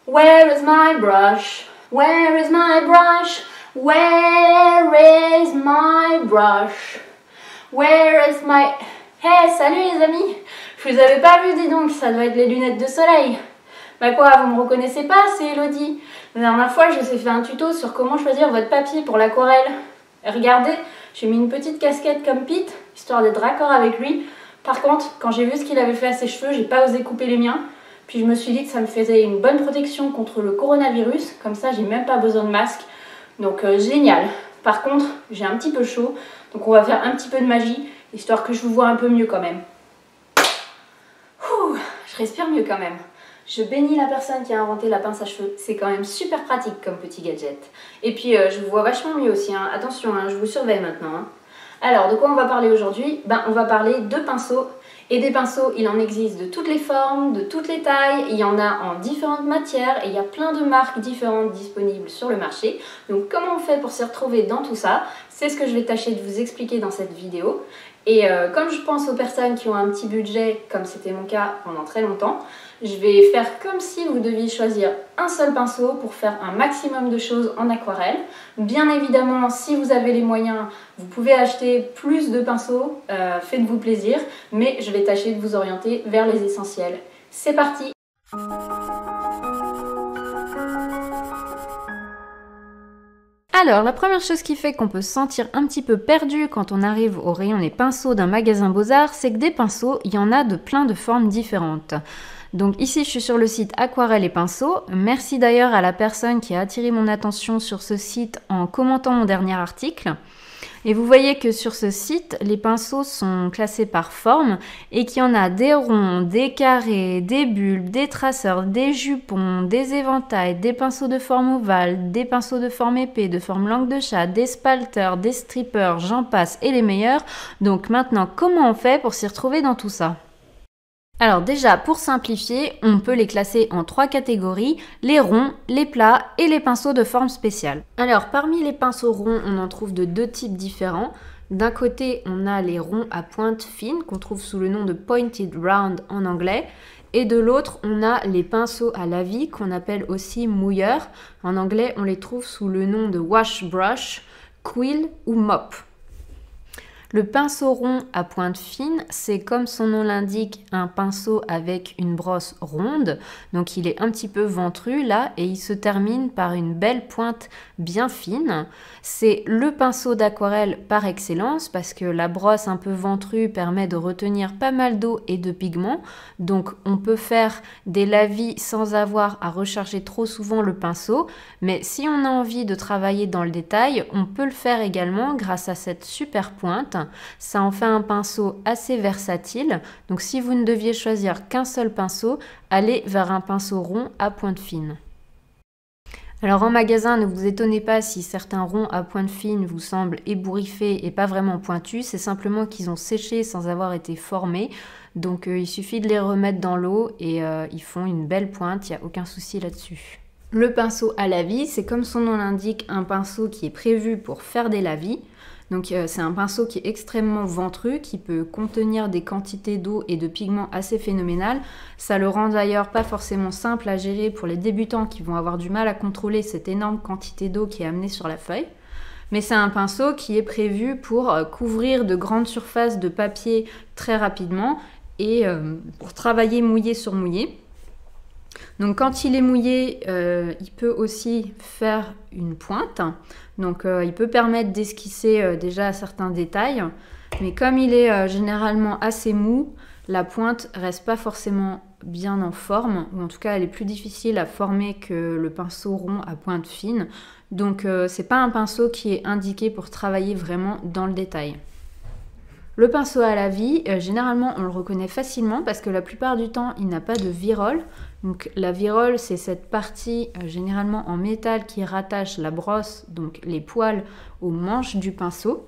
Where is my brush? Where is my brush? Where is my brush? Where is my... Hey, salut les amis! Je vous avais pas vu, dis donc, ça doit être les lunettes de soleil. Bah quoi, vous me reconnaissez pas, c'est Elodie. La dernière fois, je vous ai fait un tuto sur comment choisir votre papier pour l'aquarelle. Regardez, j'ai mis une petite casquette comme Pete, histoire d'être raccord avec lui. Par contre, quand j'ai vu ce qu'il avait fait à ses cheveux, j'ai pas osé couper les miens. Puis je me suis dit que ça me faisait une bonne protection contre le coronavirus. Comme ça, j'ai même pas besoin de masque. Donc génial. Par contre, j'ai un petit peu chaud. Donc on va faire un petit peu de magie, histoire que je vous vois un peu mieux quand même. Ouh, je respire mieux quand même. Je bénis la personne qui a inventé la pince à cheveux. C'est quand même super pratique comme petit gadget. Et puis je vous vois vachement mieux aussi. Hein. Attention, hein, je vous surveille maintenant. Hein. Alors, de quoi on va parler aujourd'hui? On va parler de pinceaux. Et des pinceaux, il en existe de toutes les formes, de toutes les tailles. Il y en a en différentes matières et il y a plein de marques différentes disponibles sur le marché. Donc, comment on fait pour s'y retrouver dans tout ça? C'est ce que je vais tâcher de vous expliquer dans cette vidéo. Et comme je pense aux personnes qui ont un petit budget, comme c'était mon cas pendant très longtemps, je vais faire comme si vous deviez choisir un seul pinceau pour faire un maximum de choses en aquarelle. Bien évidemment, si vous avez les moyens, vous pouvez acheter plus de pinceaux, faites-vous plaisir, mais je vais tâcher de vous orienter vers les essentiels. C'est parti! Alors, la première chose qui fait qu'on peut se sentir un petit peu perdu quand on arrive au rayon des pinceaux d'un magasin Beaux-Arts, c'est que des pinceaux, il y en a de plein de formes différentes. Donc ici, je suis sur le site Aquarelle et Pinceaux. Merci d'ailleurs à la personne qui a attiré mon attention sur ce site en commentant mon dernier article. Et vous voyez que sur ce site, les pinceaux sont classés par forme et qu'il y en a des ronds, des carrés, des bulbes, des traceurs, des jupons, des éventails, des pinceaux de forme ovale, des pinceaux de forme épée, de forme langue de chat, des spalters, des strippers, j'en passe et les meilleurs. Donc maintenant, comment on fait pour s'y retrouver dans tout ça ? Alors déjà, pour simplifier, on peut les classer en 3 catégories, les ronds, les plats et les pinceaux de forme spéciale. Alors parmi les pinceaux ronds, on en trouve de 2 types différents. D'un côté, on a les ronds à pointe fine qu'on trouve sous le nom de pointed round en anglais. Et de l'autre, on a les pinceaux à lavis qu'on appelle aussi mouilleurs. En anglais, on les trouve sous le nom de wash brush, quill ou mop. Le pinceau rond à pointe fine, c'est comme son nom l'indique, un pinceau avec une brosse ronde. Donc il est un petit peu ventru là et il se termine par une belle pointe bien fine. C'est le pinceau d'aquarelle par excellence parce que la brosse un peu ventrue permet de retenir pas mal d'eau et de pigments. Donc on peut faire des lavis sans avoir à recharger trop souvent le pinceau. Mais si on a envie de travailler dans le détail, on peut le faire également grâce à cette super pointe. Ça en fait un pinceau assez versatile, donc si vous ne deviez choisir qu'un seul pinceau, allez vers un pinceau rond à pointe fine. Alors en magasin, ne vous étonnez pas si certains ronds à pointe fine vous semblent ébouriffés et pas vraiment pointus, c'est simplement qu'ils ont séché sans avoir été formés, donc il suffit de les remettre dans l'eau et ils font une belle pointe, il n'y a aucun souci là-dessus. Le pinceau à lavis, c'est comme son nom l'indique, un pinceau qui est prévu pour faire des lavis. Donc c'est un pinceau qui est extrêmement ventru, qui peut contenir des quantités d'eau et de pigments assez phénoménales. Ça le rend d'ailleurs pas forcément simple à gérer pour les débutants qui vont avoir du mal à contrôler cette énorme quantité d'eau qui est amenée sur la feuille. Mais c'est un pinceau qui est prévu pour couvrir de grandes surfaces de papier très rapidement et pour travailler mouillé sur mouillé. Donc quand il est mouillé, il peut aussi faire une pointe. Donc il peut permettre d'esquisser déjà certains détails. Mais comme il est généralement assez mou, la pointe reste pas forcément bien en forme. Ou en tout cas, elle est plus difficile à former que le pinceau rond à pointe fine. Donc c'est pas un pinceau qui est indiqué pour travailler vraiment dans le détail. Le pinceau à lavis, généralement on le reconnaît facilement parce que la plupart du temps il n'a pas de virole. Donc la virole, c'est cette partie généralement en métal qui rattache la brosse, donc les poils, aux manches du pinceau.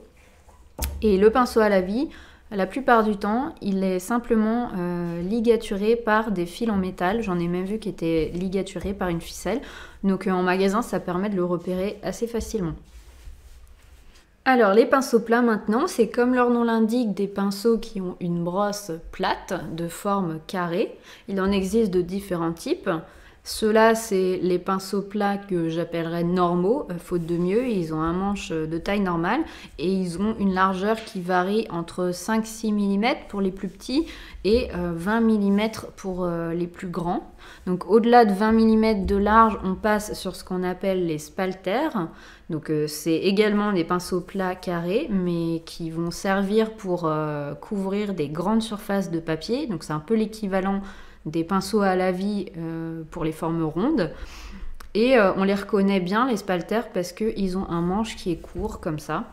Et le pinceau à lavis, la plupart du temps, il est simplement ligaturé par des fils en métal. J'en ai même vu qui étaient ligaturés par une ficelle. Donc en magasin, ça permet de le repérer assez facilement. Alors les pinceaux plats maintenant, c'est comme leur nom l'indique, des pinceaux qui ont une brosse plate de forme carrée. Il en existe de différents types. Ceux-là, c'est les pinceaux plats que j'appellerais normaux, faute de mieux. Ils ont un manche de taille normale et ils ont une largeur qui varie entre 5-6 mm pour les plus petits et 20 mm pour les plus grands. Donc au-delà de 20 mm de large, on passe sur ce qu'on appelle les spalters. Donc c'est également des pinceaux plats carrés, mais qui vont servir pour couvrir des grandes surfaces de papier. Donc c'est un peu l'équivalent des pinceaux à la vie pour les formes rondes. Et on les reconnaît bien, les spalters, parce qu'ils ont un manche qui est court, comme ça.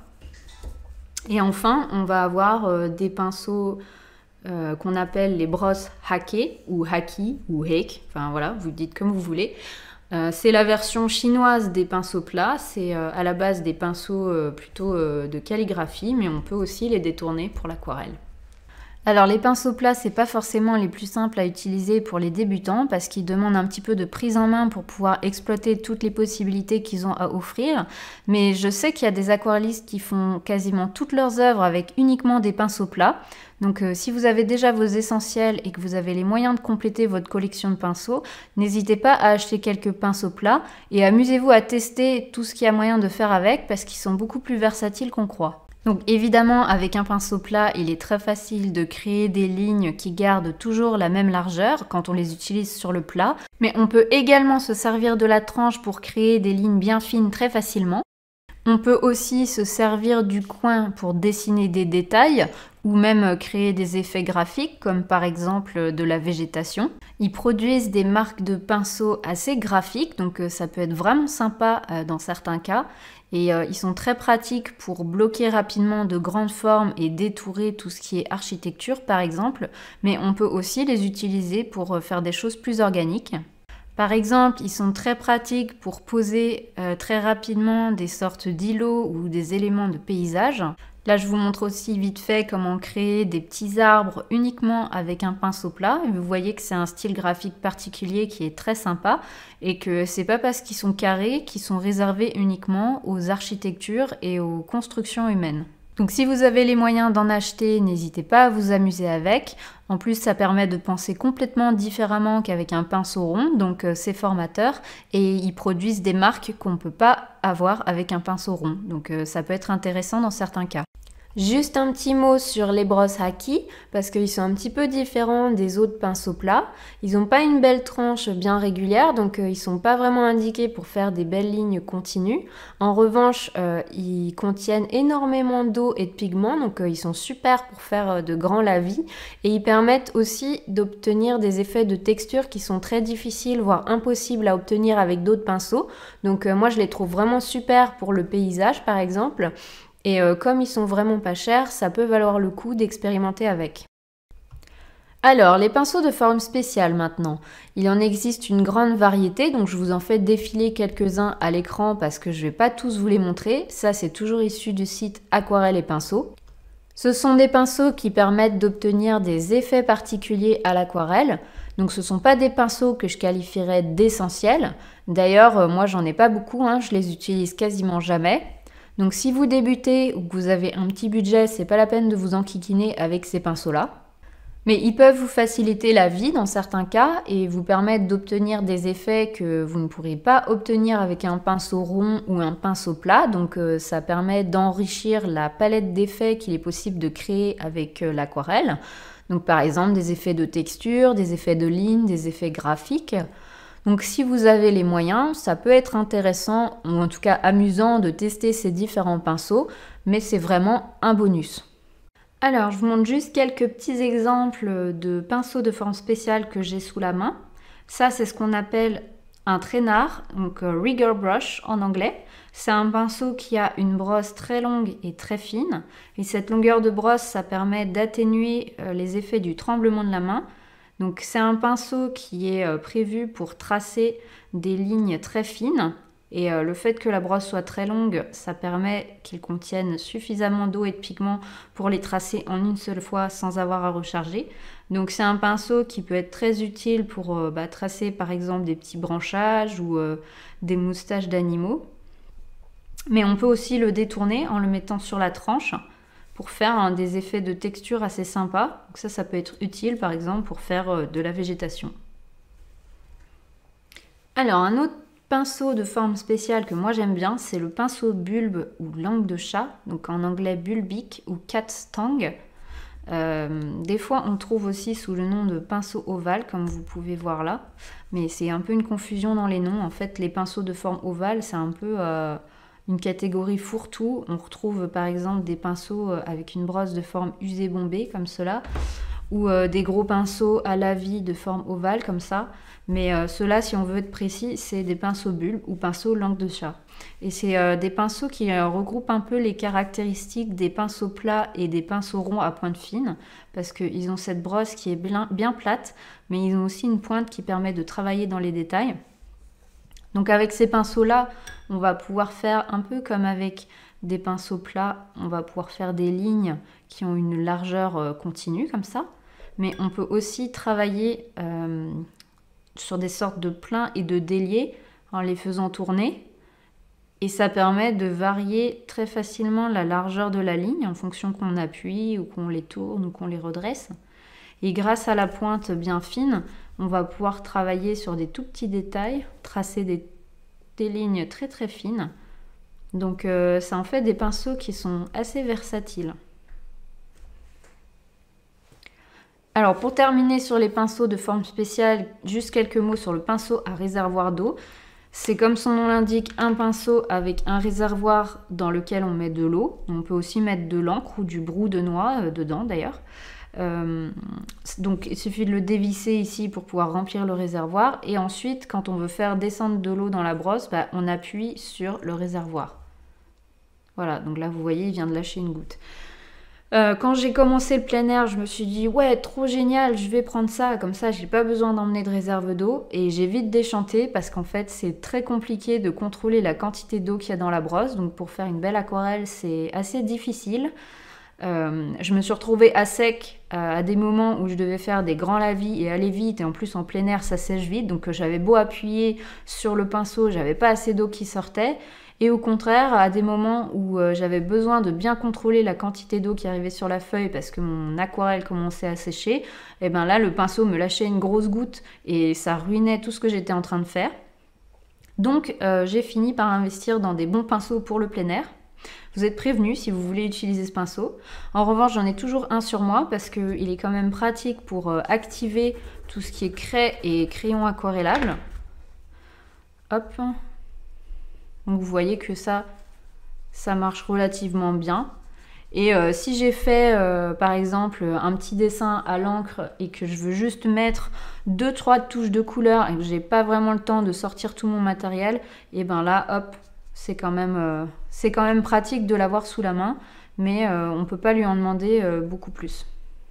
Et enfin, on va avoir des pinceaux qu'on appelle les brosses hake, ou haki, ou hake, enfin voilà, vous dites comme vous voulez. C'est la version chinoise des pinceaux plats, c'est à la base des pinceaux plutôt de calligraphie, mais on peut aussi les détourner pour l'aquarelle. Alors les pinceaux plats, c'est pas forcément les plus simples à utiliser pour les débutants parce qu'ils demandent un petit peu de prise en main pour pouvoir exploiter toutes les possibilités qu'ils ont à offrir. Mais je sais qu'il y a des aquarellistes qui font quasiment toutes leurs œuvres avec uniquement des pinceaux plats. Donc si vous avez déjà vos essentiels et que vous avez les moyens de compléter votre collection de pinceaux, n'hésitez pas à acheter quelques pinceaux plats et amusez-vous à tester tout ce qu'il y a moyen de faire avec parce qu'ils sont beaucoup plus versatiles qu'on croit. Donc évidemment, avec un pinceau plat, il est très facile de créer des lignes qui gardent toujours la même largeur quand on les utilise sur le plat. Mais on peut également se servir de la tranche pour créer des lignes bien fines très facilement. On peut aussi se servir du coin pour dessiner des détails ou même créer des effets graphiques comme par exemple de la végétation. Ils produisent des marques de pinceaux assez graphiques, donc ça peut être vraiment sympa dans certains cas. Et ils sont très pratiques pour bloquer rapidement de grandes formes et détourer tout ce qui est architecture par exemple, mais on peut aussi les utiliser pour faire des choses plus organiques. Par exemple, ils sont très pratiques pour poser très rapidement des sortes d'îlots ou des éléments de paysage. Là, je vous montre aussi vite fait comment créer des petits arbres uniquement avec un pinceau plat. Et vous voyez que c'est un style graphique particulier qui est très sympa et que c'est pas parce qu'ils sont carrés qu'ils sont réservés uniquement aux architectures et aux constructions humaines. Donc si vous avez les moyens d'en acheter, n'hésitez pas à vous amuser avec. En plus, ça permet de penser complètement différemment qu'avec un pinceau rond, donc c'est formateur. Et ils produisent des marques qu'on ne peut pas avoir avec un pinceau rond. Donc ça peut être intéressant dans certains cas. Juste un petit mot sur les brosses haki, parce qu'ils sont un petit peu différents des autres pinceaux plats. Ils n'ont pas une belle tranche bien régulière, donc ils ne sont pas vraiment indiqués pour faire des belles lignes continues. En revanche, ils contiennent énormément d'eau et de pigments, donc ils sont super pour faire de grands lavis. Et ils permettent aussi d'obtenir des effets de texture qui sont très difficiles, voire impossibles à obtenir avec d'autres pinceaux. Donc moi, je les trouve vraiment super pour le paysage, par exemple. Et comme ils sont vraiment pas chers, ça peut valoir le coup d'expérimenter avec. Alors, les pinceaux de forme spéciale maintenant. Il en existe une grande variété, donc je vous en fais défiler quelques-uns à l'écran parce que je vais pas tous vous les montrer. Ça, c'est toujours issu du site Aquarelle et Pinceaux. Ce sont des pinceaux qui permettent d'obtenir des effets particuliers à l'aquarelle. Donc ce ne sont pas des pinceaux que je qualifierais d'essentiels. D'ailleurs, moi j'en ai pas beaucoup, je les utilise quasiment jamais. Donc si vous débutez ou que vous avez un petit budget, c'est pas la peine de vous enquiquiner avec ces pinceaux-là. Mais ils peuvent vous faciliter la vie dans certains cas et vous permettre d'obtenir des effets que vous ne pourrez pas obtenir avec un pinceau rond ou un pinceau plat. Donc ça permet d'enrichir la palette d'effets qu'il est possible de créer avec l'aquarelle. Donc par exemple des effets de texture, des effets de ligne, des effets graphiques. Donc si vous avez les moyens, ça peut être intéressant ou en tout cas amusant de tester ces différents pinceaux, mais c'est vraiment un bonus. Alors je vous montre juste quelques petits exemples de pinceaux de forme spéciale que j'ai sous la main. Ça c'est ce qu'on appelle un traînard, donc rigger brush en anglais. C'est un pinceau qui a une brosse très longue et très fine. Et cette longueur de brosse, ça permet d'atténuer les effets du tremblement de la main. Donc c'est un pinceau qui est prévu pour tracer des lignes très fines et le fait que la brosse soit très longue, ça permet qu'il contienne suffisamment d'eau et de pigments pour les tracer en une seule fois sans avoir à recharger. Donc c'est un pinceau qui peut être très utile pour tracer par exemple des petits branchages ou des moustaches d'animaux. Mais on peut aussi le détourner en le mettant sur la tranche pour faire des effets de texture assez sympas. Donc ça peut être utile par exemple pour faire de la végétation. Alors un autre pinceau de forme spéciale que moi j'aime bien, c'est le pinceau bulbe ou langue de chat, donc en anglais bulbic ou cat's tongue. Des fois on le trouve aussi sous le nom de pinceau ovale comme vous pouvez voir là, mais c'est un peu une confusion dans les noms. En fait les pinceaux de forme ovale c'est un peu une catégorie fourre-tout. On retrouve par exemple des pinceaux avec une brosse de forme usée bombée comme cela, ou des gros pinceaux à la-vie de forme ovale comme ça, mais ceux-là si on veut être précis c'est des pinceaux bulbes ou pinceaux langue de chat. Et c'est des pinceaux qui regroupent un peu les caractéristiques des pinceaux plats et des pinceaux ronds à pointe fine, parce qu'ils ont cette brosse qui est bien plate, mais ils ont aussi une pointe qui permet de travailler dans les détails. Donc avec ces pinceaux-là, on va pouvoir faire un peu comme avec des pinceaux plats, on va pouvoir faire des lignes qui ont une largeur continue comme ça, mais on peut aussi travailler sur des sortes de pleins et de déliés en les faisant tourner. Et ça permet de varier très facilement la largeur de la ligne en fonction qu'on appuie ou qu'on les tourne ou qu'on les redresse. Et grâce à la pointe bien fine, on va pouvoir travailler sur des tout petits détails, tracer des lignes très très fines. Donc ça en fait des pinceaux qui sont assez versatiles. Alors pour terminer sur les pinceaux de forme spéciale, juste quelques mots sur le pinceau à réservoir d'eau. C'est comme son nom l'indique, un pinceau avec un réservoir dans lequel on met de l'eau. On peut aussi mettre de l'encre ou du brou de noix dedans d'ailleurs. Donc il suffit de le dévisser ici pour pouvoir remplir le réservoir. Et ensuite, quand on veut faire descendre de l'eau dans la brosse, on appuie sur le réservoir. Voilà, donc là vous voyez, il vient de lâcher une goutte. Quand j'ai commencé le plein air, je me suis dit ouais, trop génial, je vais prendre ça, comme ça j'ai pas besoin d'emmener de réserve d'eau, et j'ai vite déchanté parce qu'en fait c'est très compliqué de contrôler la quantité d'eau qu'il y a dans la brosse, donc pour faire une belle aquarelle c'est assez difficile. Je me suis retrouvée à sec à des moments où je devais faire des grands lavis et aller vite, et en plus en plein air ça sèche vite, donc j'avais beau appuyer sur le pinceau, j'avais pas assez d'eau qui sortait. Et au contraire, à des moments où j'avais besoin de bien contrôler la quantité d'eau qui arrivait sur la feuille parce que mon aquarelle commençait à sécher, et bien là le pinceau me lâchait une grosse goutte et ça ruinait tout ce que j'étais en train de faire. Donc j'ai fini par investir dans des bons pinceaux pour le plein air. Vous êtes prévenus si vous voulez utiliser ce pinceau. En revanche, j'en ai toujours un sur moi parce qu'il est quand même pratique pour activer tout ce qui est craie et crayon aquarellable. Hop. Donc vous voyez que ça marche relativement bien. Et si j'ai fait par exemple un petit dessin à l'encre et que je veux juste mettre 2-3 touches de couleur et que j'ai pas vraiment le temps de sortir tout mon matériel, et ben là hop, c'est quand même pratique de l'avoir sous la main, mais on peut pas lui en demander beaucoup plus.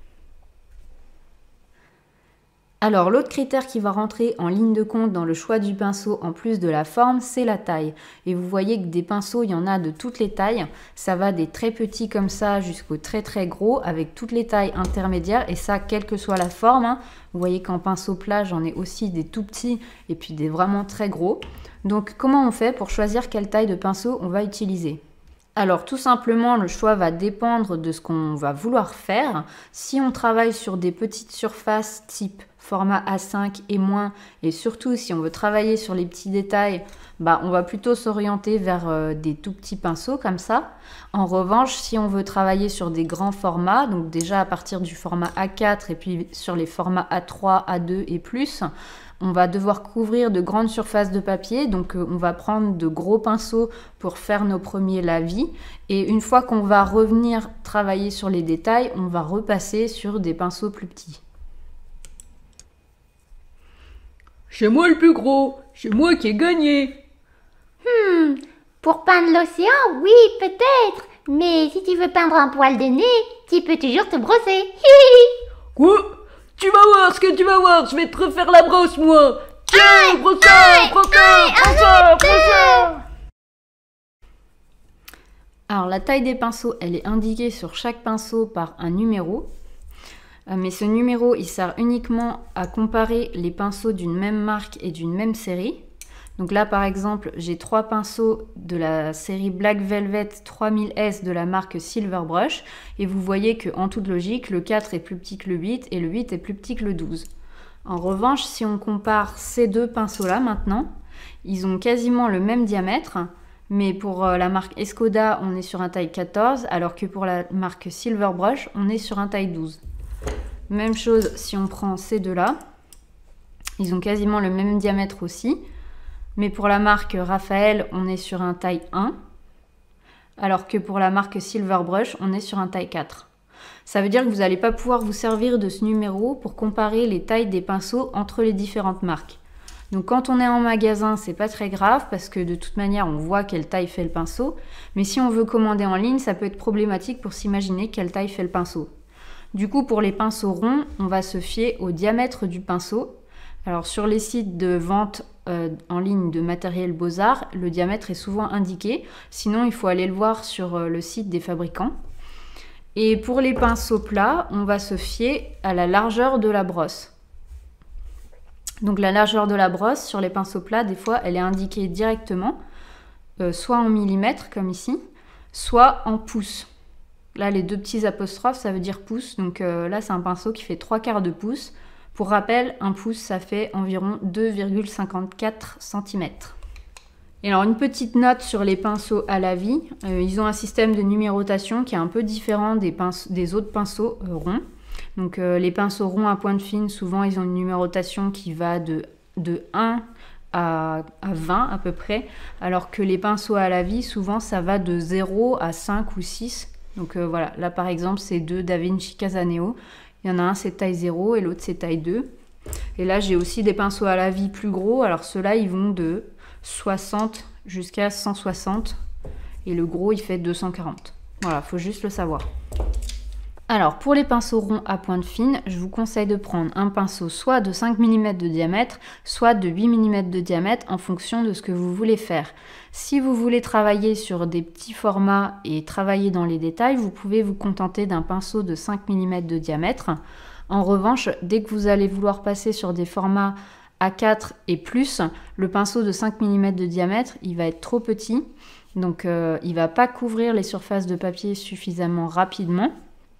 Alors l'autre critère qui va rentrer en ligne de compte dans le choix du pinceau en plus de la forme, c'est la taille. Et vous voyez que des pinceaux, il y en a de toutes les tailles. Ça va des très petits comme ça jusqu'aux très très gros avec toutes les tailles intermédiaires, et ça quelle que soit la forme. Hein. Vous voyez qu'en pinceau plat, j'en ai aussi des tout petits et puis des vraiment très gros. Donc comment on fait pour choisir quelle taille de pinceau on va utiliser ? Alors tout simplement, le choix va dépendre de ce qu'on va vouloir faire. Si on travaille sur des petites surfaces type format A5 et moins, et surtout si on veut travailler sur les petits détails, on va plutôt s'orienter vers des tout petits pinceaux comme ça. En revanche, si on veut travailler sur des grands formats, donc déjà à partir du format A4 et puis sur les formats A3, A2 et plus, on va devoir couvrir de grandes surfaces de papier, donc on va prendre de gros pinceaux pour faire nos premiers lavis. Et une fois qu'on va revenir travailler sur les détails, on va repasser sur des pinceaux plus petits. C'est moi le plus gros, c'est moi qui ai gagné. Pour peindre l'océan, oui, peut-être. Mais si tu veux peindre un poil de nez, tu peux toujours te brosser. Quoi? Tu vas voir ce que tu vas voir, je vais te refaire la brosse, moi. Tiens, brosseur, brosseur. Alors la taille des pinceaux, elle est indiquée sur chaque pinceau par un numéro. Mais ce numéro, il sert uniquement à comparer les pinceaux d'une même marque et d'une même série. Donc là, par exemple, j'ai 3 pinceaux de la série Black Velvet 3000S de la marque Silver Brush. Et vous voyez qu'en toute logique, le 4 est plus petit que le 8 et le 8 est plus petit que le 12. En revanche, si on compare ces deux pinceaux-là maintenant, ils ont quasiment le même diamètre, mais pour la marque Escoda, on est sur un taille 14, alors que pour la marque Silverbrush, on est sur un taille 12. Même chose si on prend ces deux-là, ils ont quasiment le même diamètre aussi, mais pour la marque Raphaël, on est sur un taille 1, alors que pour la marque Silverbrush, on est sur un taille 4. Ça veut dire que vous n'allez pas pouvoir vous servir de ce numéro pour comparer les tailles des pinceaux entre les différentes marques. Donc quand on est en magasin, c'est pas très grave parce que de toute manière, on voit quelle taille fait le pinceau. Mais si on veut commander en ligne, ça peut être problématique pour s'imaginer quelle taille fait le pinceau. Du coup, pour les pinceaux ronds, on va se fier au diamètre du pinceau. Alors sur les sites de vente en ligne de matériel Beaux-Arts, le diamètre est souvent indiqué. Sinon, il faut aller le voir sur le site des fabricants. Et pour les pinceaux plats, on va se fier à la largeur de la brosse. Donc la largeur de la brosse sur les pinceaux plats, des fois, elle est indiquée directement, soit en millimètres comme ici, soit en pouces. Là, les deux petits apostrophes, ça veut dire pouce. Donc là, c'est un pinceau qui fait 3/4 de pouce. Pour rappel, un pouce, ça fait environ 2,54 cm. Et alors une petite note sur les pinceaux à la vie, ils ont un système de numérotation qui est un peu différent des autres pinceaux ronds. Donc les pinceaux ronds à pointe fine, souvent ils ont une numérotation qui va de 1 à 20 à peu près, alors que les pinceaux à la vie, souvent ça va de 0 à 5 ou 6. Donc voilà, là par exemple c'est deux Da Vinci Casaneo, il y en a un c'est taille 0 et l'autre c'est taille 2. Et là j'ai aussi des pinceaux à la vie plus gros, alors ceux-là ils vont de 60 jusqu'à 160 et le gros il fait 240. Voilà, faut juste le savoir. Alors pour les pinceaux ronds à pointe fine, je vous conseille de prendre un pinceau soit de 5 mm de diamètre, soit de 8 mm de diamètre en fonction de ce que vous voulez faire. Si vous voulez travailler sur des petits formats et travailler dans les détails, vous pouvez vous contenter d'un pinceau de 5 mm de diamètre. En revanche, dès que vous allez vouloir passer sur des formats A4 et plus, le pinceau de 5 mm de diamètre, il va être trop petit, donc il ne va pas couvrir les surfaces de papier suffisamment rapidement.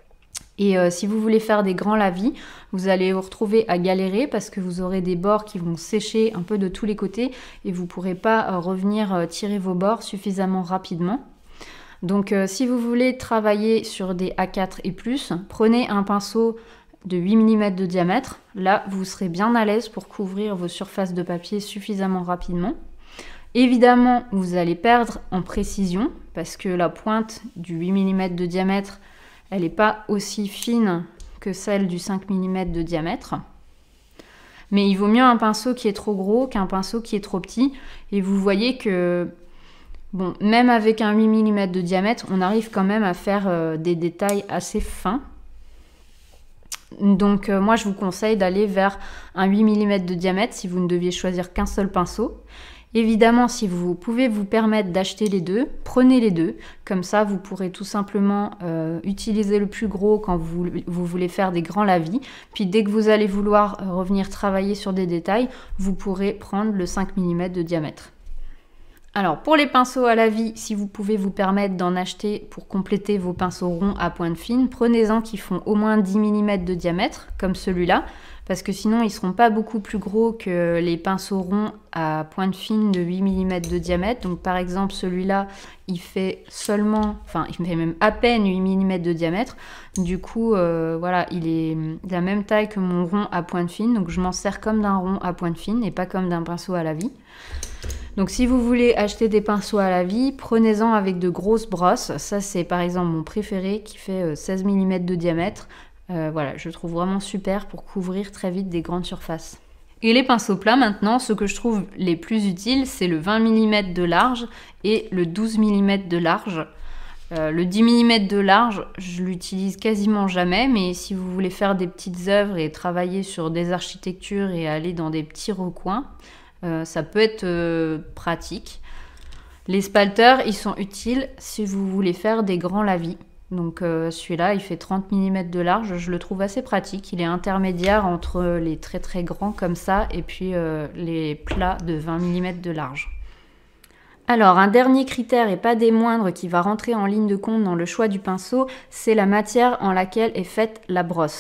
Et si vous voulez faire des grands lavis, vous allez vous retrouver à galérer parce que vous aurez des bords qui vont sécher un peu de tous les côtés et vous ne pourrez pas revenir tirer vos bords suffisamment rapidement. Donc si vous voulez travailler sur des A4 et plus, prenez un pinceau de 8 mm de diamètre. Là, vous serez bien à l'aise pour couvrir vos surfaces de papier suffisamment rapidement. Évidemment, vous allez perdre en précision parce que la pointe du 8 mm de diamètre, elle n'est pas aussi fine que celle du 5 mm de diamètre. Mais il vaut mieux un pinceau qui est trop gros qu'un pinceau qui est trop petit. Et vous voyez que, bon, même avec un 8 mm de diamètre, on arrive quand même à faire des détails assez fins. Donc moi, je vous conseille d'aller vers un 8 mm de diamètre si vous ne deviez choisir qu'un seul pinceau. Évidemment, si vous pouvez vous permettre d'acheter les deux, prenez les deux. Comme ça, vous pourrez tout simplement utiliser le plus gros quand vous voulez faire des grands lavis. Puis dès que vous allez vouloir revenir travailler sur des détails, vous pourrez prendre le 5 mm de diamètre. Alors pour les pinceaux à lavis, si vous pouvez vous permettre d'en acheter pour compléter vos pinceaux ronds à pointe fine, prenez-en qui font au moins 10 mm de diamètre, comme celui-là. Parce que sinon, ils ne seront pas beaucoup plus gros que les pinceaux ronds à pointe fine de 8 mm de diamètre. Donc par exemple, celui-là, il fait seulement, enfin, il fait même à peine 8 mm de diamètre. Du coup, voilà, il est de la même taille que mon rond à pointe fine. Donc je m'en sers comme d'un rond à pointe fine et pas comme d'un pinceau à lavis. Donc si vous voulez acheter des pinceaux à lavis, prenez-en avec de grosses brosses. Ça, c'est par exemple mon préféré qui fait 16 mm de diamètre. Voilà, je le trouve vraiment super pour couvrir très vite des grandes surfaces. Et les pinceaux plats maintenant, ce que je trouve les plus utiles, c'est le 20 mm de large et le 12 mm de large. Le 10 mm de large, je l'utilise quasiment jamais, mais si vous voulez faire des petites œuvres et travailler sur des architectures et aller dans des petits recoins, ça peut être pratique. Les spalters, ils sont utiles si vous voulez faire des grands lavis. Donc celui-là, il fait 30 mm de large, je le trouve assez pratique. Il est intermédiaire entre les très très grands comme ça et puis les plats de 20 mm de large. Alors un dernier critère et pas des moindres qui va rentrer en ligne de compte dans le choix du pinceau, c'est la matière en laquelle est faite la brosse.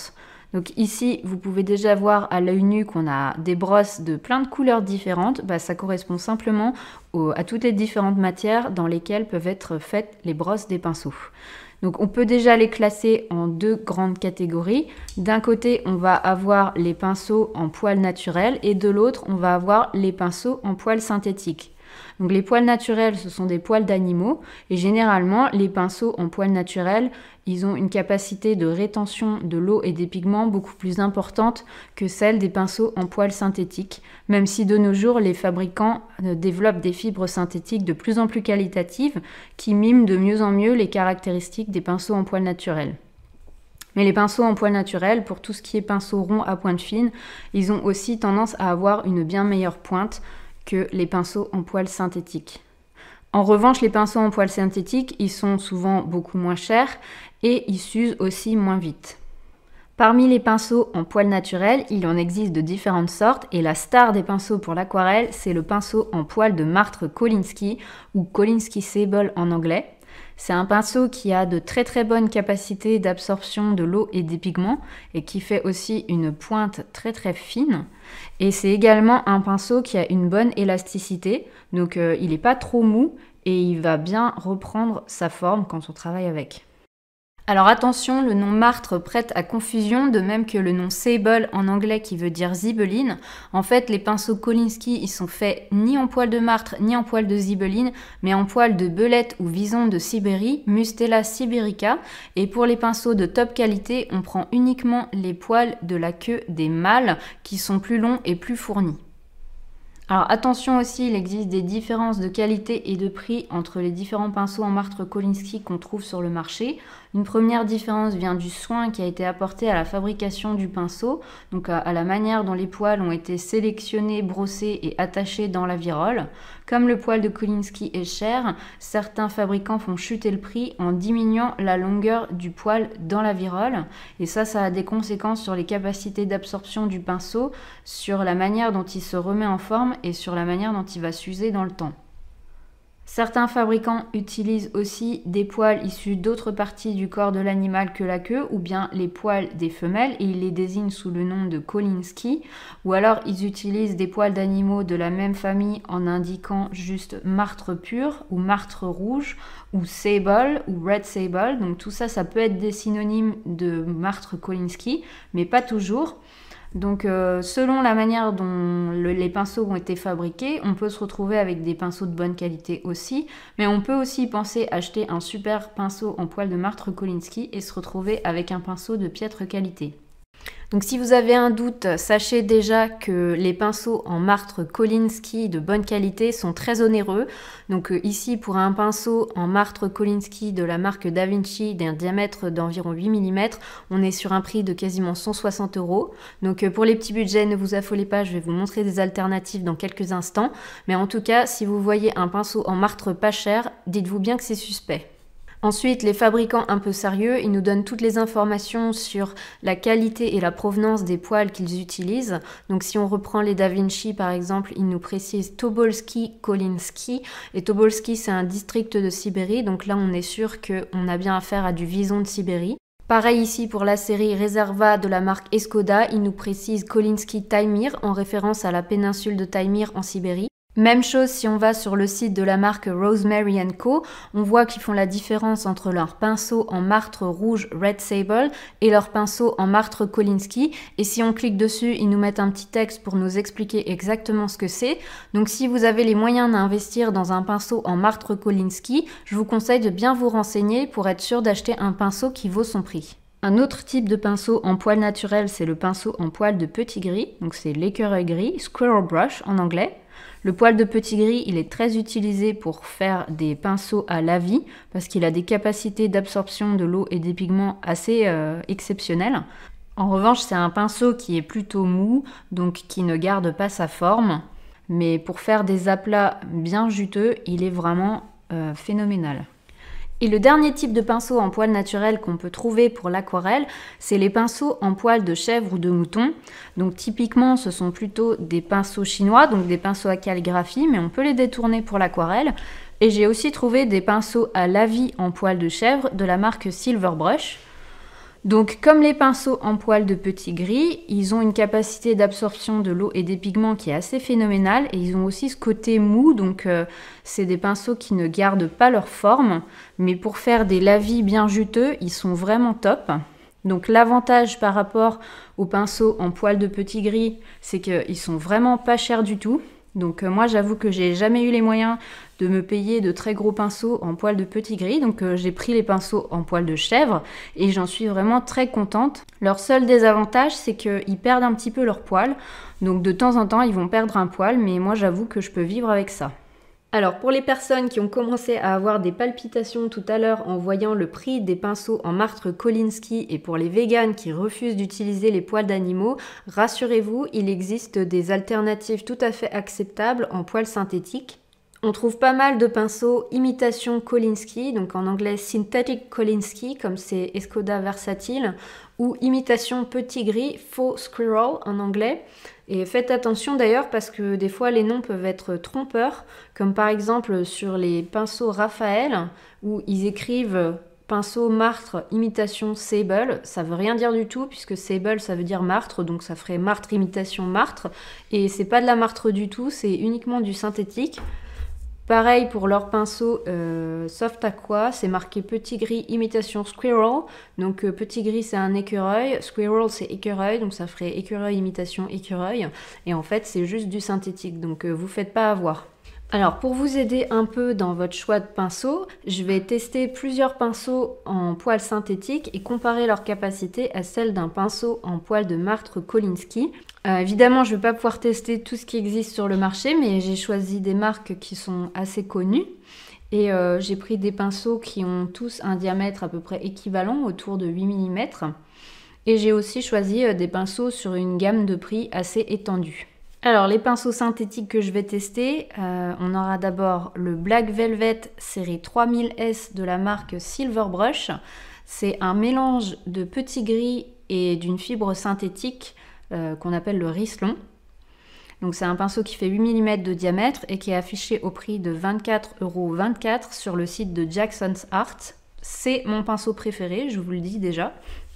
Donc ici, vous pouvez déjà voir à l'œil nu qu'on a des brosses de plein de couleurs différentes. Ça correspond simplement à toutes les différentes matières dans lesquelles peuvent être faites les brosses des pinceaux. Donc on peut déjà les classer en deux grandes catégories. D'un côté, on va avoir les pinceaux en poils naturels et de l'autre, on va avoir les pinceaux en poils synthétiques. Donc les poils naturels, ce sont des poils d'animaux et généralement, les pinceaux en poils naturels, ils ont une capacité de rétention de l'eau et des pigments beaucoup plus importante que celle des pinceaux en poils synthétiques, même si de nos jours, les fabricants développent des fibres synthétiques de plus en plus qualitatives qui miment de mieux en mieux les caractéristiques des pinceaux en poils naturels. Mais les pinceaux en poils naturels, pour tout ce qui est pinceaux ronds à pointe fine, ils ont aussi tendance à avoir une bien meilleure pointe que les pinceaux en poils synthétiques. En revanche, les pinceaux en poils synthétiques, ils sont souvent beaucoup moins chers et ils s'usent aussi moins vite. Parmi les pinceaux en poils naturels, il en existe de différentes sortes et la star des pinceaux pour l'aquarelle, c'est le pinceau en poils de martre Kolinsky ou Kolinsky Sable en anglais. C'est un pinceau qui a de très très bonnes capacités d'absorption de l'eau et des pigments et qui fait aussi une pointe très très fine. Et c'est également un pinceau qui a une bonne élasticité, donc il n'est pas trop mou et il va bien reprendre sa forme quand on travaille avec. Alors attention, le nom martre prête à confusion, de même que le nom sable en anglais qui veut dire zibeline. En fait, les pinceaux Kolinsky, ils sont faits ni en poils de martre ni en poils de zibeline, mais en poils de belette ou vison de Sibérie, Mustela siberica. Et pour les pinceaux de top qualité, on prend uniquement les poils de la queue des mâles qui sont plus longs et plus fournis. Alors attention aussi, il existe des différences de qualité et de prix entre les différents pinceaux en martre Kolinsky qu'on trouve sur le marché. Une première différence vient du soin qui a été apporté à la fabrication du pinceau, donc à la manière dont les poils ont été sélectionnés, brossés et attachés dans la virole. Comme le poil de Kolinsky est cher, certains fabricants font chuter le prix en diminuant la longueur du poil dans la virole. Et ça a des conséquences sur les capacités d'absorption du pinceau, sur la manière dont il se remet en forme et sur la manière dont il va s'user dans le temps. Certains fabricants utilisent aussi des poils issus d'autres parties du corps de l'animal que la queue, ou bien les poils des femelles, et ils les désignent sous le nom de Kolinsky, ou alors ils utilisent des poils d'animaux de la même famille en indiquant juste martre pur, ou martre rouge, ou sable, ou red sable. Donc tout ça, ça peut être des synonymes de martre Kolinsky, mais pas toujours. Donc selon la manière dont les pinceaux ont été fabriqués, on peut se retrouver avec des pinceaux de bonne qualité aussi, mais on peut aussi penser acheter un super pinceau en poil de martre Kolinsky et se retrouver avec un pinceau de piètre qualité. Donc si vous avez un doute, sachez déjà que les pinceaux en martre Kolinsky de bonne qualité sont très onéreux. Donc ici pour un pinceau en martre Kolinsky de la marque Da Vinci d'un diamètre d'environ 8 mm, on est sur un prix de quasiment 160 €. Donc pour les petits budgets, ne vous affolez pas, je vais vous montrer des alternatives dans quelques instants. Mais en tout cas, si vous voyez un pinceau en martre pas cher, dites-vous bien que c'est suspect. Ensuite, les fabricants un peu sérieux, ils nous donnent toutes les informations sur la qualité et la provenance des poils qu'ils utilisent. Donc si on reprend les Da Vinci par exemple, ils nous précisent Tobolski Kolinsky. Et Tobolski, c'est un district de Sibérie, donc là on est sûr qu'on a bien affaire à du vison de Sibérie. Pareil ici pour la série Reserva de la marque Escoda, ils nous précisent Kolinsky Taimyr en référence à la péninsule de Taimyr en Sibérie. Même chose si on va sur le site de la marque Rosemary & Co, on voit qu'ils font la différence entre leur pinceau en martre rouge Red Sable et leur pinceau en martre Kolinsky. Et si on clique dessus, ils nous mettent un petit texte pour nous expliquer exactement ce que c'est. Donc si vous avez les moyens d'investir dans un pinceau en martre Kolinsky, je vous conseille de bien vous renseigner pour être sûr d'acheter un pinceau qui vaut son prix. Un autre type de pinceau en poil naturel, c'est le pinceau en poil de petit gris, donc c'est l'écureuil gris, Squirrel Brush en anglais. Le poil de petit gris, il est très utilisé pour faire des pinceaux à lavis parce qu'il a des capacités d'absorption de l'eau et des pigments assez exceptionnelles. En revanche, c'est un pinceau qui est plutôt mou, donc qui ne garde pas sa forme. Mais pour faire des aplats bien juteux, il est vraiment phénoménal. Et le dernier type de pinceau en poil naturel qu'on peut trouver pour l'aquarelle, c'est les pinceaux en poil de chèvre ou de mouton. Donc typiquement, ce sont plutôt des pinceaux chinois, donc des pinceaux à calligraphie, mais on peut les détourner pour l'aquarelle. Et j'ai aussi trouvé des pinceaux à lavis en poil de chèvre de la marque Silver Brush. Donc comme les pinceaux en poil de petit gris, ils ont une capacité d'absorption de l'eau et des pigments qui est assez phénoménale et ils ont aussi ce côté mou, donc c'est des pinceaux qui ne gardent pas leur forme, mais pour faire des lavis bien juteux, ils sont vraiment top. Donc l'avantage par rapport aux pinceaux en poil de petit gris, c'est qu'ils sont vraiment pas chers du tout. Donc moi j'avoue que j'ai jamais eu les moyens de me payer de très gros pinceaux en poil de petit gris, donc j'ai pris les pinceaux en poil de chèvre et j'en suis vraiment très contente. Leur seul désavantage, c'est qu'ils perdent un petit peu leur poil, donc de temps en temps ils vont perdre un poil, mais moi j'avoue que je peux vivre avec ça. Alors pour les personnes qui ont commencé à avoir des palpitations tout à l'heure en voyant le prix des pinceaux en martre Kolinsky et pour les véganes qui refusent d'utiliser les poils d'animaux, rassurez-vous, il existe des alternatives tout à fait acceptables en poils synthétiques. On trouve pas mal de pinceaux imitation Kolinsky, donc en anglais Synthetic Kolinsky comme c'est Escoda Versatile, ou imitation petit gris Faux Squirrel en anglais. Et faites attention d'ailleurs parce que des fois les noms peuvent être trompeurs, comme par exemple sur les pinceaux Raphaël où ils écrivent pinceau martre imitation sable, ça veut rien dire du tout puisque sable ça veut dire martre, donc ça ferait martre imitation martre, et c'est pas de la martre du tout, c'est uniquement du synthétique. Pareil pour leur pinceau Soft Aqua, c'est marqué petit gris imitation squirrel. Donc petit gris c'est un écureuil, squirrel c'est écureuil, donc ça ferait écureuil imitation écureuil. Et en fait c'est juste du synthétique, donc vous faites pas avoir. Alors pour vous aider un peu dans votre choix de pinceau, je vais tester plusieurs pinceaux en poil synthétique et comparer leur capacité à celle d'un pinceau en poil de martre Kolinsky. Évidemment, je ne vais pas pouvoir tester tout ce qui existe sur le marché, mais j'ai choisi des marques qui sont assez connues. Et j'ai pris des pinceaux qui ont tous un diamètre à peu près équivalent, autour de 8 mm. Et j'ai aussi choisi des pinceaux sur une gamme de prix assez étendue. Alors les pinceaux synthétiques que je vais tester, on aura d'abord le Black Velvet série 3000S de la marque Silver Brush. C'est un mélange de petit gris et d'une fibre synthétique qu'on appelle le Rislon. Donc c'est un pinceau qui fait 8 mm de diamètre et qui est affiché au prix de 24,24 € sur le site de Jackson's Art. C'est mon pinceau préféré, je vous le dis déjà.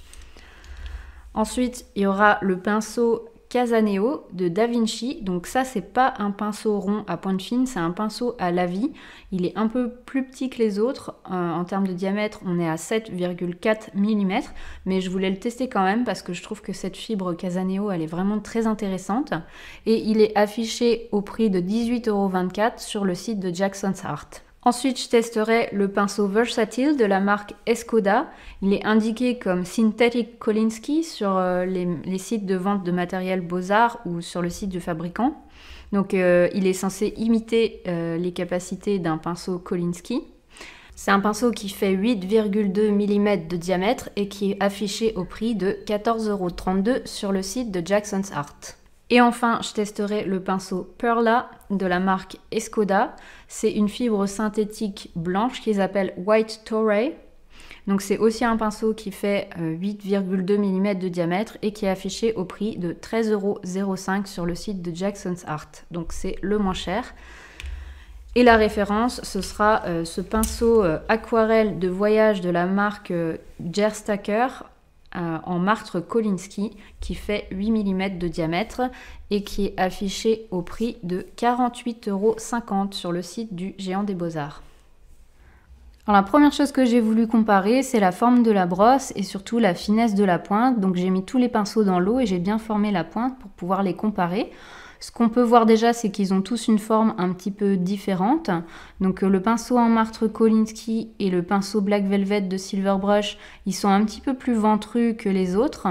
Ensuite, il y aura le pinceau Casaneo de Da Vinci. Donc ça, c'est pas un pinceau rond à pointe fine, c'est un pinceau à lavis. Il est un peu plus petit que les autres. En termes de diamètre, on est à 7,4 mm. Mais je voulais le tester quand même parce que je trouve que cette fibre Casaneo, elle est vraiment très intéressante. Et il est affiché au prix de 18,24 € sur le site de Jackson's Art. Ensuite, je testerai le pinceau Versatile de la marque Escoda. Il est indiqué comme Synthetic Kolinsky sur les sites de vente de matériel Beaux-Arts ou sur le site du fabricant. Donc, il est censé imiter les capacités d'un pinceau Kolinsky. C'est un pinceau qui fait 8,2 mm de diamètre et qui est affiché au prix de 14,32 € sur le site de Jackson's Art. Et enfin, je testerai le pinceau Perla de la marque Escoda. C'est une fibre synthétique blanche qu'ils appellent White Toray. Donc c'est aussi un pinceau qui fait 8,2 mm de diamètre et qui est affiché au prix de 13,05 € sur le site de Jackson's Art. Donc c'est le moins cher. Et la référence, ce sera ce pinceau aquarelle de voyage de la marque Gerstacker en martre Kolinsky qui fait 8 mm de diamètre et qui est affiché au prix de 48,50 € sur le site du Géant des Beaux-Arts. Alors la première chose que j'ai voulu comparer, c'est la forme de la brosse et surtout la finesse de la pointe. Donc j'ai mis tous les pinceaux dans l'eau et j'ai bien formé la pointe pour pouvoir les comparer. Ce qu'on peut voir déjà, c'est qu'ils ont tous une forme un petit peu différente. Donc le pinceau en martre Kolinsky et le pinceau Black Velvet de Silver Brush, ils sont un petit peu plus ventrus que les autres.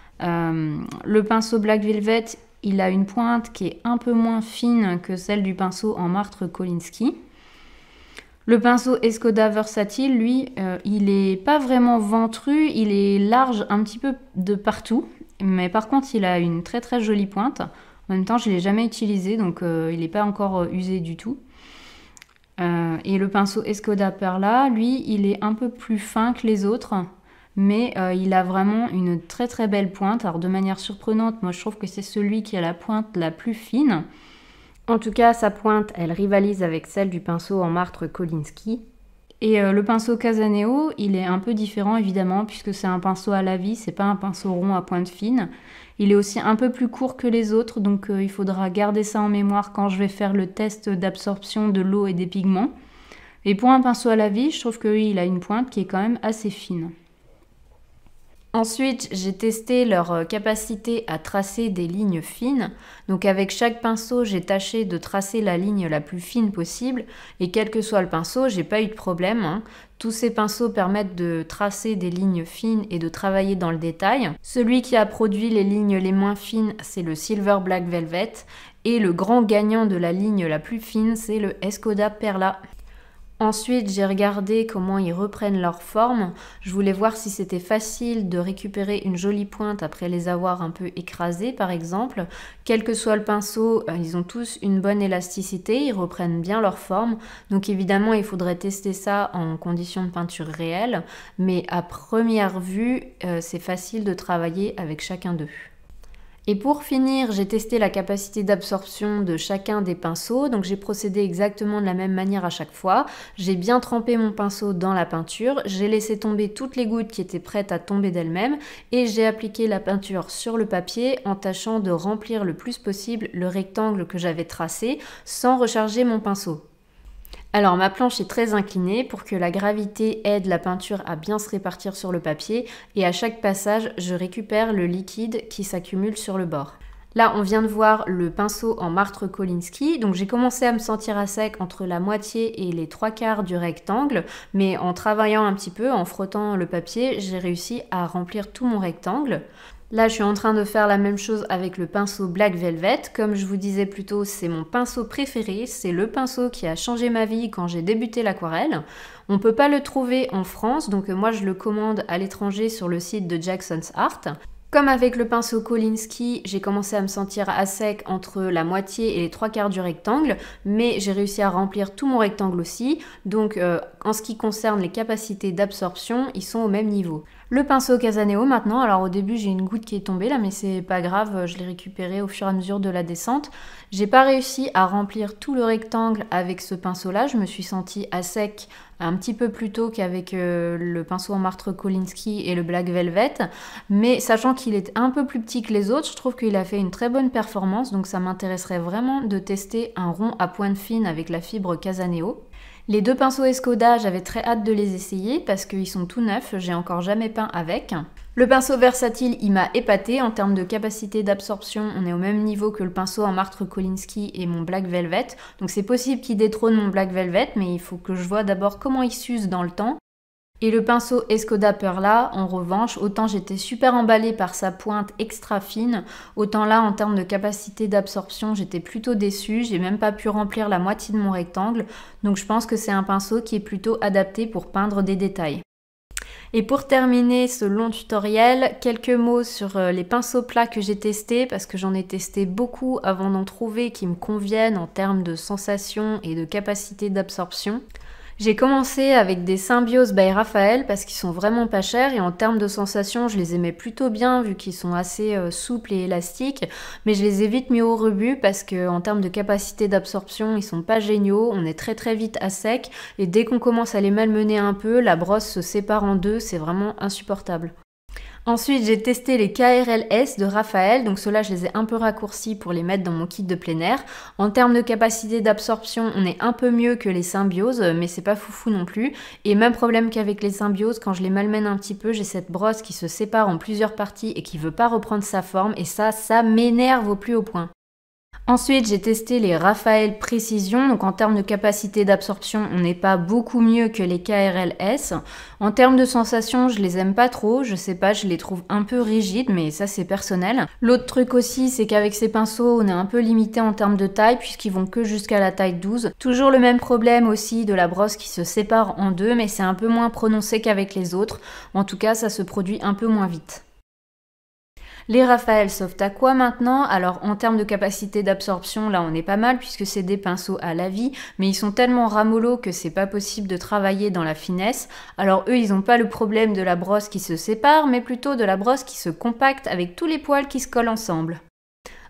Le pinceau Black Velvet, il a une pointe qui est un peu moins fine que celle du pinceau en martre Kolinsky. Le pinceau Escoda Versatile, lui, il n'est pas vraiment ventru, il est large un petit peu de partout. Mais par contre, il a une très très jolie pointe. En même temps, je ne l'ai jamais utilisé, donc il n'est pas encore usé du tout. Et le pinceau Escoda Perla, lui, il est un peu plus fin que les autres, mais il a vraiment une très très belle pointe. Alors de manière surprenante, moi je trouve que c'est celui qui a la pointe la plus fine. En tout cas, sa pointe, elle rivalise avec celle du pinceau en martre Kolinsky. Et le pinceau Casaneo, il est un peu différent évidemment puisque c'est un pinceau à la vie, c'est pas un pinceau rond à pointe fine. Il est aussi un peu plus court que les autres, donc il faudra garder ça en mémoire quand je vais faire le test d'absorption de l'eau et des pigments. Et pour un pinceau à la vie, je trouve qu'il a une pointe qui est quand même assez fine. Ensuite, j'ai testé leur capacité à tracer des lignes fines. Donc avec chaque pinceau, j'ai tâché de tracer la ligne la plus fine possible. Et quel que soit le pinceau, j'ai pas eu de problème, hein. Tous ces pinceaux permettent de tracer des lignes fines et de travailler dans le détail. Celui qui a produit les lignes les moins fines, c'est le Silver Black Velvet. Et le grand gagnant de la ligne la plus fine, c'est le Escoda Perla. Ensuite, j'ai regardé comment ils reprennent leur forme. Je voulais voir si c'était facile de récupérer une jolie pointe après les avoir un peu écrasés, par exemple. Quel que soit le pinceau, ils ont tous une bonne élasticité, ils reprennent bien leur forme. Donc évidemment, il faudrait tester ça en conditions de peinture réelles. Mais à première vue, c'est facile de travailler avec chacun d'eux. Et pour finir, j'ai testé la capacité d'absorption de chacun des pinceaux, donc j'ai procédé exactement de la même manière à chaque fois. J'ai bien trempé mon pinceau dans la peinture, j'ai laissé tomber toutes les gouttes qui étaient prêtes à tomber d'elles-mêmes et j'ai appliqué la peinture sur le papier en tâchant de remplir le plus possible le rectangle que j'avais tracé sans recharger mon pinceau. Alors ma planche est très inclinée pour que la gravité aide la peinture à bien se répartir sur le papier et à chaque passage je récupère le liquide qui s'accumule sur le bord. Là on vient de voir le pinceau en martre Kolinsky, donc j'ai commencé à me sentir à sec entre la moitié et les 3/4 du rectangle, mais en travaillant un petit peu, en frottant le papier, j'ai réussi à remplir tout mon rectangle. Là, je suis en train de faire la même chose avec le pinceau Black Velvet. Comme je vous disais plus tôt, c'est mon pinceau préféré. C'est le pinceau qui a changé ma vie quand j'ai débuté l'aquarelle. On ne peut pas le trouver en France, donc moi je le commande à l'étranger sur le site de Jackson's Art. Comme avec le pinceau Kolinsky, j'ai commencé à me sentir à sec entre la moitié et les 3/4 du rectangle, mais j'ai réussi à remplir tout mon rectangle aussi. Donc en ce qui concerne les capacités d'absorption, ils sont au même niveau. Le pinceau Casaneo maintenant, alors au début j'ai une goutte qui est tombée là, mais c'est pas grave, je l'ai récupéré au fur et à mesure de la descente. J'ai pas réussi à remplir tout le rectangle avec ce pinceau là, je me suis sentie à sec un petit peu plus tôt qu'avec le pinceau en martre Kolinsky et le Black Velvet, mais sachant qu'il est un peu plus petit que les autres, je trouve qu'il a fait une très bonne performance, donc ça m'intéresserait vraiment de tester un rond à pointe fine avec la fibre Casaneo. Les deux pinceaux Escoda, j'avais très hâte de les essayer parce qu'ils sont tout neufs, j'ai encore jamais peint avec. Le pinceau versatile, il m'a épaté en termes de capacité d'absorption, on est au même niveau que le pinceau en martre Kolinsky et mon Black Velvet, donc c'est possible qu'il détrône mon Black Velvet, mais il faut que je vois d'abord comment il s'use dans le temps. Et le pinceau Escoda Perla, en revanche, autant j'étais super emballée par sa pointe extra fine, autant là, en termes de capacité d'absorption, j'étais plutôt déçue. J'ai même pas pu remplir la moitié de mon rectangle, donc je pense que c'est un pinceau qui est plutôt adapté pour peindre des détails. Et pour terminer ce long tutoriel, quelques mots sur les pinceaux plats que j'ai testés, parce que j'en ai testé beaucoup avant d'en trouver qui me conviennent en termes de sensation et de capacité d'absorption. J'ai commencé avec des Symbiose by Raphael parce qu'ils sont vraiment pas chers et en termes de sensation, je les aimais plutôt bien vu qu'ils sont assez souples et élastiques, mais je les ai vite mis au rebut parce que en termes de capacité d'absorption, ils sont pas géniaux, on est très vite à sec et dès qu'on commence à les malmener un peu, la brosse se sépare en deux, c'est vraiment insupportable. Ensuite, j'ai testé les KRLS de Raphael, donc ceux-là je les ai un peu raccourcis pour les mettre dans mon kit de plein air. En termes de capacité d'absorption, on est un peu mieux que les Symbiose, mais c'est pas foufou non plus. Et même problème qu'avec les Symbiose, quand je les malmène un petit peu, j'ai cette brosse qui se sépare en plusieurs parties et qui veut pas reprendre sa forme, et ça m'énerve au plus haut point. Ensuite, j'ai testé les Raphael Précision, donc en termes de capacité d'absorption, on n'est pas beaucoup mieux que les KRLS. En termes de sensation, je les aime pas trop, je sais pas, je les trouve un peu rigides, mais ça c'est personnel. L'autre truc aussi, c'est qu'avec ces pinceaux, on est un peu limité en termes de taille, puisqu'ils vont que jusqu'à la taille 12. Toujours le même problème aussi de la brosse qui se sépare en deux, mais c'est un peu moins prononcé qu'avec les autres. En tout cas, ça se produit un peu moins vite. Les Raphael Soft Aqua maintenant, alors en termes de capacité d'absorption, là on est pas mal puisque c'est des pinceaux à la vie, mais ils sont tellement ramollos que c'est pas possible de travailler dans la finesse. Alors eux ils ont pas le problème de la brosse qui se sépare, mais plutôt de la brosse qui se compacte avec tous les poils qui se collent ensemble.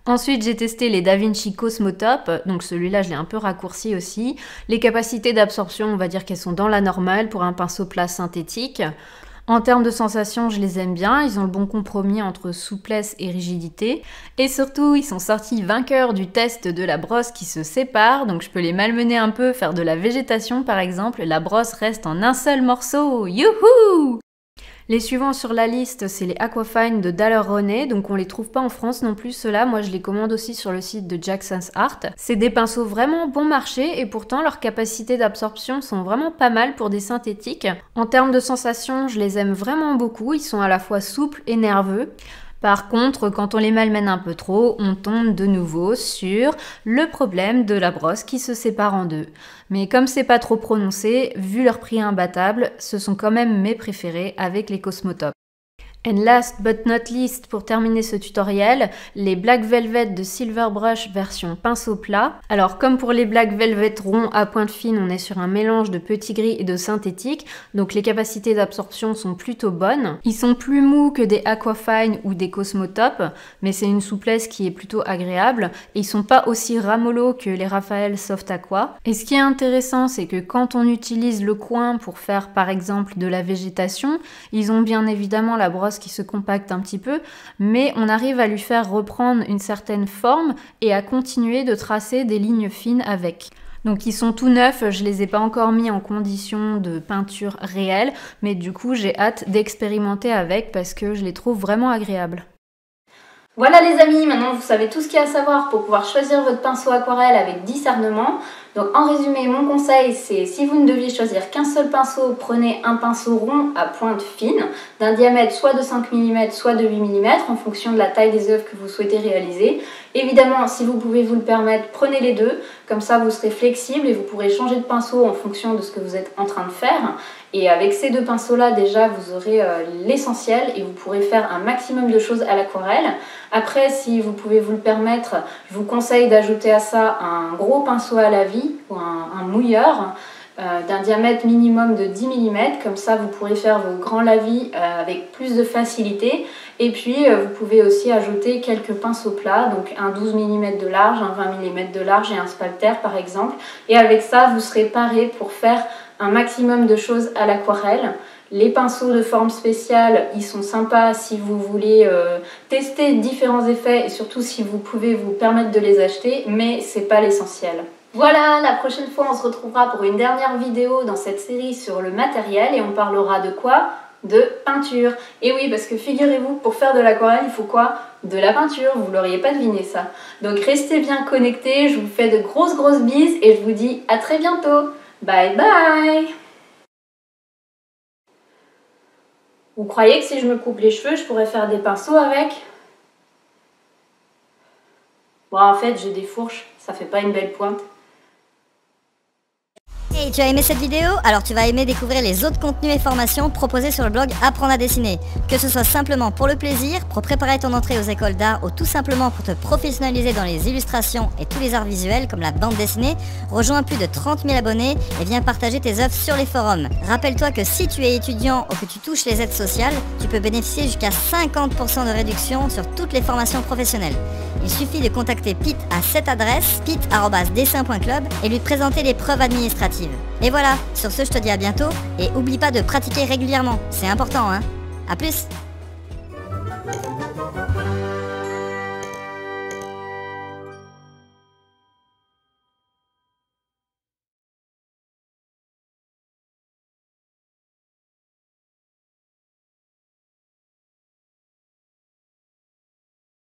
Ensuite, j'ai testé les DaVinci Cosmotop, donc celui-là je l'ai un peu raccourci aussi. Les capacités d'absorption, on va dire qu'elles sont dans la normale pour un pinceau plat synthétique. En termes de sensations, je les aime bien, ils ont le bon compromis entre souplesse et rigidité. Et surtout, ils sont sortis vainqueurs du test de la brosse qui se sépare, donc je peux les malmener un peu, faire de la végétation par exemple, la brosse reste en un seul morceau, youhou! Les suivants sur la liste, c'est les Aquafine de Daler-Rowney, donc on les trouve pas en France non plus ceux-là, moi je les commande aussi sur le site de Jackson's Art. C'est des pinceaux vraiment bon marché et pourtant leurs capacités d'absorption sont vraiment pas mal pour des synthétiques. En termes de sensations, je les aime vraiment beaucoup, ils sont à la fois souples et nerveux. Par contre, quand on les malmène un peu trop, on tombe de nouveau sur le problème de la brosse qui se sépare en deux. Mais comme c'est pas trop prononcé, vu leur prix imbattable, ce sont quand même mes préférés avec les Cosmotop. And last but not least, pour terminer ce tutoriel, les Black Velvet de Silver Brush version pinceau plat. Alors comme pour les Black Velvet ronds à pointe fine, on est sur un mélange de petit gris et de synthétique, donc les capacités d'absorption sont plutôt bonnes. Ils sont plus mous que des Aquafine ou des Cosmotop, mais c'est une souplesse qui est plutôt agréable, et ils sont pas aussi ramollos que les Raphael Soft Aqua. Et ce qui est intéressant, c'est que quand on utilise le coin pour faire par exemple de la végétation, ils ont bien évidemment la brosse qui se compacte un petit peu, mais on arrive à lui faire reprendre une certaine forme et à continuer de tracer des lignes fines avec. Donc ils sont tout neufs, je les ai pas encore mis en condition de peinture réelle, mais du coup j'ai hâte d'expérimenter avec parce que je les trouve vraiment agréables. Voilà les amis, maintenant vous savez tout ce qu'il y a à savoir pour pouvoir choisir votre pinceau aquarelle avec discernement. Donc en résumé, mon conseil c'est si vous ne deviez choisir qu'un seul pinceau, prenez un pinceau rond à pointe fine, d'un diamètre soit de 5 mm, soit de 8 mm, en fonction de la taille des œuvres que vous souhaitez réaliser. Évidemment, si vous pouvez vous le permettre, prenez les deux, comme ça vous serez flexible et vous pourrez changer de pinceau en fonction de ce que vous êtes en train de faire. Et avec ces deux pinceaux-là, déjà, vous aurez l'essentiel et vous pourrez faire un maximum de choses à l'aquarelle. Après, si vous pouvez vous le permettre, je vous conseille d'ajouter à ça un gros pinceau à la vie ou un mouilleur d'un diamètre minimum de 10 mm. Comme ça, vous pourrez faire vos grands lavis avec plus de facilité. Et puis, vous pouvez aussi ajouter quelques pinceaux plats, donc un 12 mm de large, un 20 mm de large et un spalter par exemple. Et avec ça, vous serez paré pour faire un maximum de choses à l'aquarelle. Les pinceaux de forme spéciale, ils sont sympas si vous voulez tester différents effets et surtout si vous pouvez vous permettre de les acheter, mais c'est pas l'essentiel. Voilà, la prochaine fois on se retrouvera pour une dernière vidéo dans cette série sur le matériel et on parlera de quoi? De peinture. Et oui, parce que figurez-vous, pour faire de l'aquarelle, il faut quoi? De la peinture, vous l'auriez pas deviné ça. Donc restez bien connectés, je vous fais de grosses bises et je vous dis à très bientôt. Bye bye! Vous croyez que si je me coupe les cheveux, je pourrais faire des pinceaux avec? Bon, en fait, j'ai des fourches, ça fait pas une belle pointe. Hey, tu as aimé cette vidéo? Alors tu vas aimer découvrir les autres contenus et formations proposés sur le blog Apprendre à dessiner. Que ce soit simplement pour le plaisir, pour préparer ton entrée aux écoles d'art ou tout simplement pour te professionnaliser dans les illustrations et tous les arts visuels comme la bande dessinée, rejoins plus de 30 000 abonnés et viens partager tes œuvres sur les forums. Rappelle-toi que si tu es étudiant ou que tu touches les aides sociales, tu peux bénéficier jusqu'à 50% de réduction sur toutes les formations professionnelles. Il suffit de contacter Pete à cette adresse, pete@dessin.club et lui présenter les preuves administratives. Et voilà, sur ce je te dis à bientôt et oublie pas de pratiquer régulièrement, c'est important hein. A plus.